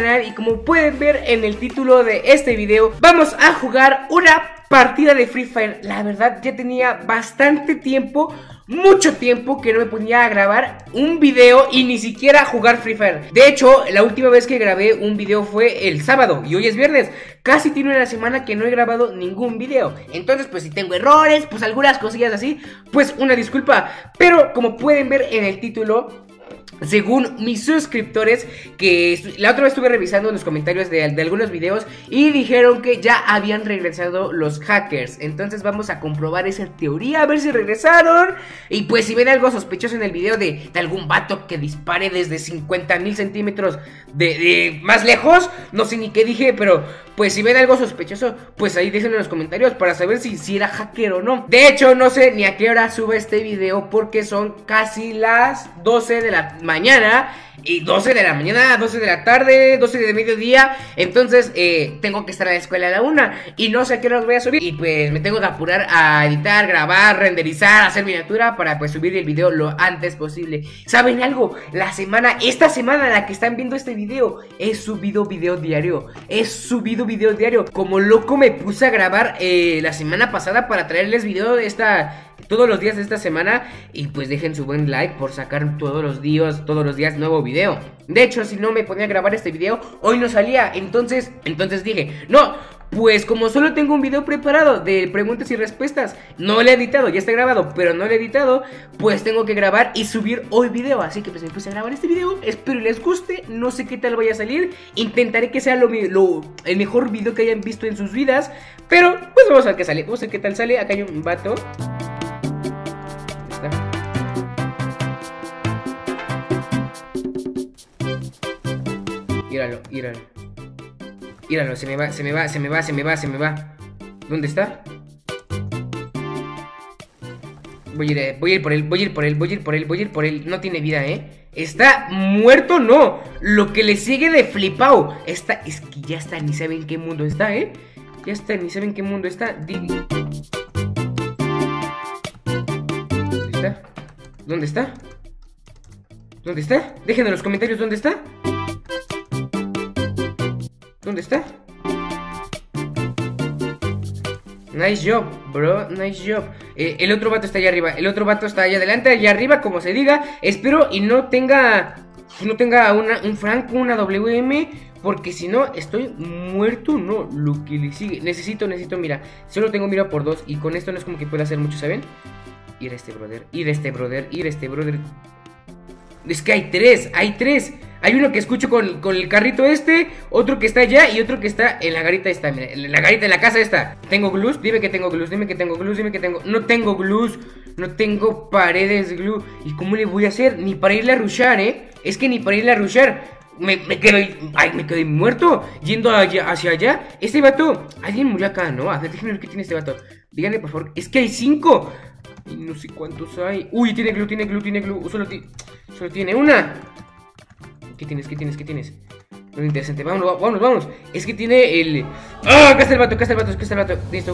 canal y como pueden ver en el título de este video, vamos a jugar una partida de Free Fire. La verdad ya tenía bastante tiempo, mucho tiempo que no me ponía a grabar un video y ni siquiera a jugar Free Fire. De hecho, la última vez que grabé un video fue el sábado y hoy es viernes. Casi tiene una semana que no he grabado ningún video. Entonces pues si tengo errores, pues algunas cosillas así, pues una disculpa. Pero como pueden ver en el título, según mis suscriptores, que la otra vez estuve revisando en los comentarios de algunos videos y dijeron que ya habían regresado los hackers. Entonces vamos a comprobar esa teoría, a ver si regresaron. Y pues si ven algo sospechoso en el video de algún vato que dispare desde 50.000 centímetros de más lejos, no sé ni qué dije, pero pues si ven algo sospechoso, pues ahí déjenlo en los comentarios para saber si era hacker o no. De hecho no sé ni a qué hora sube este video porque son casi las 12 de la mañana y 12 de la mañana, 12 de la tarde, 12 de mediodía. Entonces tengo que estar a la escuela a la 1 y no sé a qué hora los voy a subir. Y pues me tengo que apurar a editar, grabar, renderizar, hacer miniatura para pues subir el video lo antes posible. ¿Saben algo? Esta semana la que están viendo este video, he subido video diario. Como loco me puse a grabar la semana pasada para traerles video de todos los días de esta semana. Y pues dejen su buen like por sacar todos los días nuevo video. De hecho, si no me ponía a grabar este video, hoy no salía. Entonces dije, no, pues como solo tengo un video preparado de preguntas y respuestas, no lo he editado, ya está grabado, pero no lo he editado, pues tengo que grabar y subir hoy video. Así que pues me puse a grabar este video, espero les guste, no sé qué tal vaya a salir. Intentaré que sea el mejor video que hayan visto en sus vidas. Pero pues vamos a ver qué sale, vamos a ver qué tal sale. Acá hay un vato. Míralo, se me va. ¿Dónde está? Voy a ir por él. No tiene vida, ¿Está muerto? No. Lo que le sigue de flipao. Es que ya está, ni saben en qué mundo está, Ya está, ni saben en qué mundo está. ¿Dónde está? Dejen en los comentarios dónde está. ¿Dónde está? Nice job, bro, nice job. El otro vato está allá arriba. El otro vato está allá adelante, allá arriba, como se diga. Espero y no tenga un Franco, una WM, porque si no, estoy muerto. No, lo que le sigue. Necesito, mira. Solo tengo mira por 2 y con esto no es como que pueda hacer mucho, ¿saben? Ir a este brother. Es que hay tres. Hay uno que escucho con el carrito otro que está allá y otro que está en la garita esta, mira, en la casa esta. ¿Tengo glus? Dime que tengo glus, No tengo glus, no tengo paredes glue. ¿Y cómo le voy a hacer? Ni para irle a rushar, Es que ni para irle a rushar. Me quedé muerto yendo hacia allá. Este vato, alguien murió acá, ¿no? A ver, déjenme ver qué tiene este vato. Díganme, por favor, es que hay 5. Y no sé cuántos hay. Uy, tiene glue. Solo tiene una. ¿Qué tienes? Muy interesante, vámonos. Es que tiene el... ¡Ah! Acá está el vato. Necesito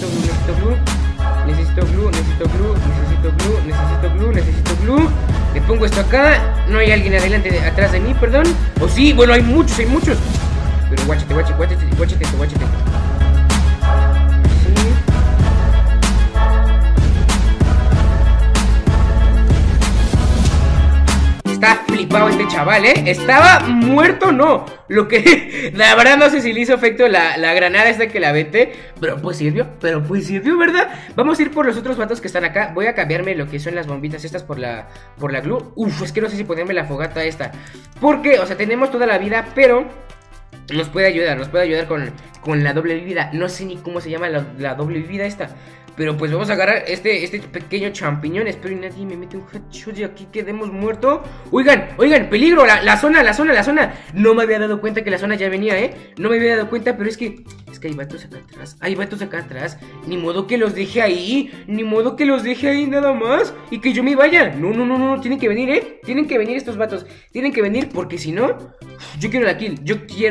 glue. Le pongo esto acá. No hay alguien atrás de mí, perdón. O sí, bueno, hay muchos. Pero guáchate. Está flipado este chaval, Estaba muerto, no. Lo que... La verdad no sé si le hizo efecto la granada esta que la aventé. Pero pues sirvió, ¿verdad? Vamos a ir por los otros vatos que están acá. Voy a cambiarme lo que son las bombitas estas por la glue. Uf, es que no sé si ponerme la fogata esta. Porque, o sea, tenemos toda la vida, pero... Nos puede ayudar con la doble vida. No sé ni cómo se llama la doble vida esta. Pero pues vamos a agarrar este pequeño champiñón. Espero y nadie me mete un headshot y aquí quedemos muertos. Oigan, peligro, la zona. No me había dado cuenta que la zona ya venía, No me había dado cuenta, pero es que hay vatos acá atrás. Ni modo que los deje ahí nada más y que yo me vaya. No, tienen que venir, Tienen que venir estos vatos. Tienen que venir porque si no, yo quiero la kill.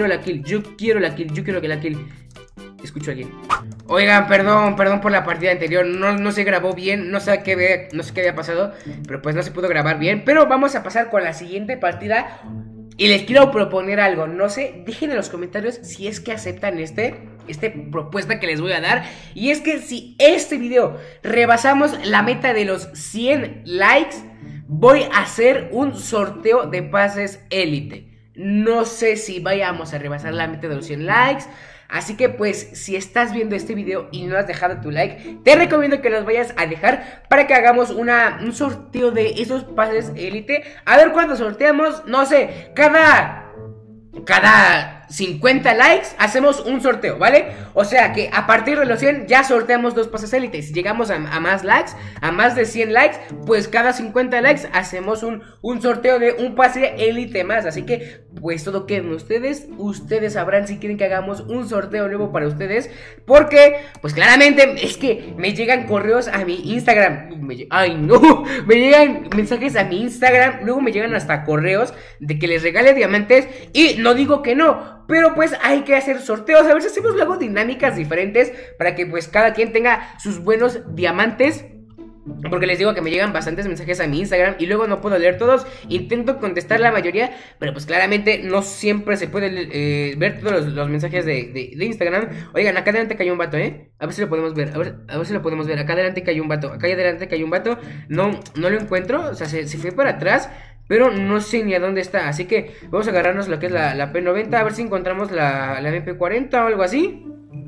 Escucho a alguien. Oigan, perdón por la partida anterior. No se grabó bien, no sé qué había pasado, pero pues no se pudo grabar bien. Pero vamos a pasar con la siguiente partida. Y les quiero proponer algo, no sé, dejen en los comentarios si es que aceptan esta propuesta que les voy a dar. Y es que si este video rebasamos la meta de los 100 likes, voy a hacer un sorteo de pases élite. No sé si vayamos a rebasar la meta de los 100 likes. Así que pues si estás viendo este video y no has dejado tu like, te recomiendo que los vayas a dejar para que hagamos un sorteo de esos pases élite. A ver cuándo sorteamos, no sé, cada 50 likes hacemos un sorteo, ¿vale? O sea que a partir de los 100 ya sorteamos 2 pases élite. Si llegamos a más likes, a más de 100 likes, pues cada 50 likes hacemos un sorteo de un pase élite más. Así que pues todo queda en ustedes. Ustedes sabrán si quieren que hagamos un sorteo nuevo para ustedes, porque pues claramente es que me llegan correos a mi Instagram. Ay no, me llegan mensajes a mi Instagram, luego me llegan hasta correos de que les regale diamantes. Y no digo que no, pero pues hay que hacer sorteos, a ver si hacemos luego dinámicas diferentes para que pues cada quien tenga sus buenos diamantes. Porque les digo que me llegan bastantes mensajes a mi Instagram y luego no puedo leer todos. Intento contestar la mayoría, pero pues claramente no siempre se puede ver todos los mensajes de Instagram. Oigan, acá adelante cayó un vato, a ver si lo podemos ver, a ver si lo podemos ver. Acá adelante cayó un vato, acá adelante cayó un vato. No lo encuentro, o sea, se fue para atrás, pero no sé ni a dónde está. Así que vamos a agarrarnos lo que es la P90, a ver si encontramos la MP40 o algo así.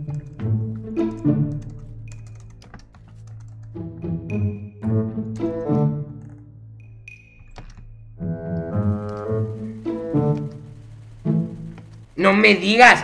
No me digas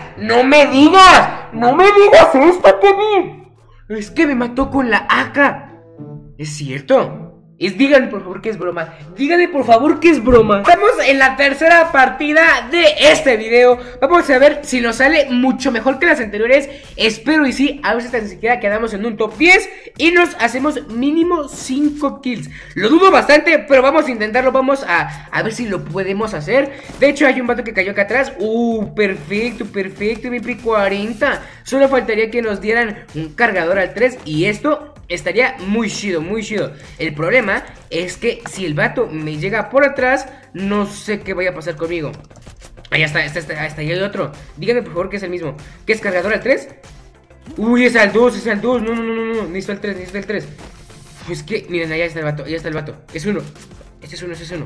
esto, Kevin. Es que me mató con la AK. ¿Es cierto? Díganme por favor que es broma. Díganme por favor que es broma. Estamos en la tercera partida de este video. Vamos a ver si nos sale mucho mejor que las anteriores. Espero y sí, a ver si tan siquiera quedamos en un top 10 y nos hacemos mínimo 5 kills. Lo dudo bastante, pero vamos a intentarlo. Vamos a ver si lo podemos hacer. De hecho hay un vato que cayó acá atrás. Perfecto, mi MP40. Solo faltaría que nos dieran un cargador al 3 y esto estaría muy chido. El problema es que si el vato me llega por atrás, no sé qué vaya a pasar conmigo. Ahí está, ahí hay otro. Díganme por favor que es el mismo. ¿Qué es cargador al 3? Uy, es al 2, no, necesito el 3. Pues que, miren, allá está el vato, Es uno, este es uno.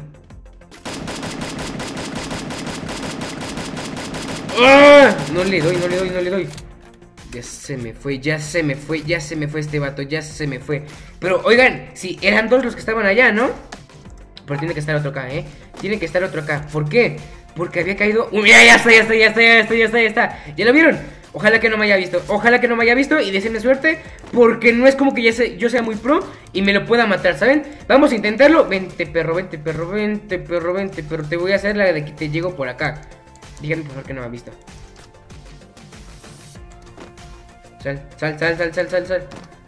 ¡Ah! No le doy. Ya se me fue este vato, Pero oigan, sí, eran 2 los que estaban allá, ¿no? Pero tiene que estar otro acá, Tiene que estar otro acá. ¿Por qué? Porque había caído... Mira, ya está. ¿Ya lo vieron? Ojalá que no me haya visto y deseenme suerte, porque no es como que yo sea muy pro y me lo pueda matar, ¿saben? Vamos a intentarlo. Vente, perro, pero te voy a hacer la de que te llego por acá. Díganme por favor que no me ha visto. Sal.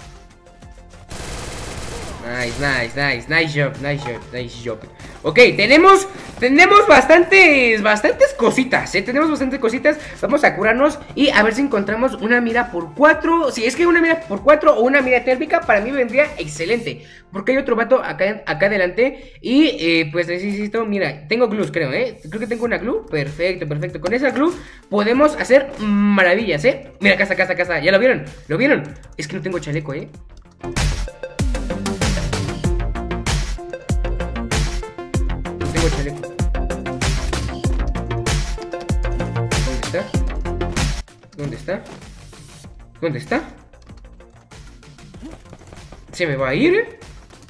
Nice job. Ok, tenemos bastantes cositas, tenemos bastantes cositas. Vamos a curarnos y a ver si encontramos una mira por 4. Si es que una mira por 4 o una mira térmica, para mí vendría excelente, porque hay otro vato acá adelante. Y pues necesito, mira, tengo glues, creo, creo que tengo una glue. Perfecto, con esa glue podemos hacer maravillas, Mira, acá está, ¿ya lo vieron? Es que no tengo chaleco, chaleco. ¿Dónde está? Se me va a ir,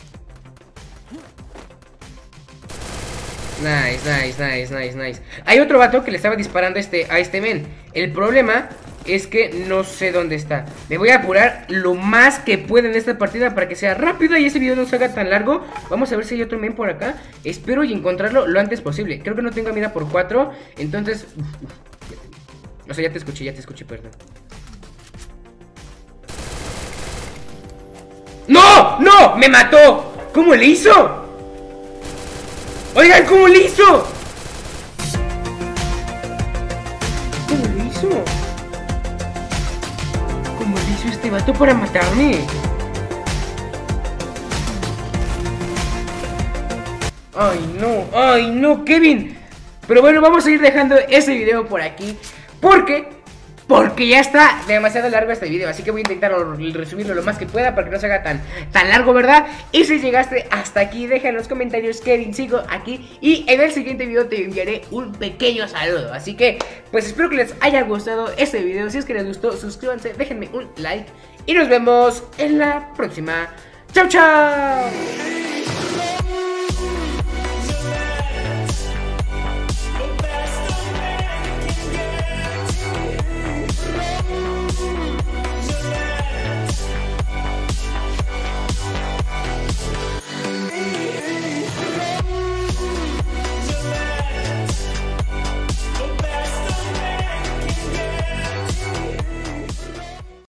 Nice. Hay otro vato que le estaba disparando a este men. El problema es que no sé dónde está. Me voy a apurar lo más que pueda en esta partida para que sea rápida y ese video no se haga tan largo. Vamos a ver si hay otro men por acá. Espero y encontrarlo lo antes posible. Creo que no tengo mira por 4. Entonces... O sea, ya te escuché, perdón. ¡No! ¡Me mató! ¿Cómo le hizo? Oigan, ¿cómo le hizo? ¿Cómo le hizo este vato para matarme? Ay, no, Kevin. Pero bueno, vamos a ir dejando este video por aquí, porque ya está demasiado largo este video. Así que voy a intentar resumirlo lo más que pueda para que no se haga tan largo, ¿verdad? Y si llegaste hasta aquí, deja en los comentarios Kevin, sigo aquí. Y en el siguiente video te enviaré un pequeño saludo. Así que, pues espero que les haya gustado este video. Si es que les gustó, suscríbanse, déjenme un like. Y nos vemos en la próxima. ¡Chao, chao!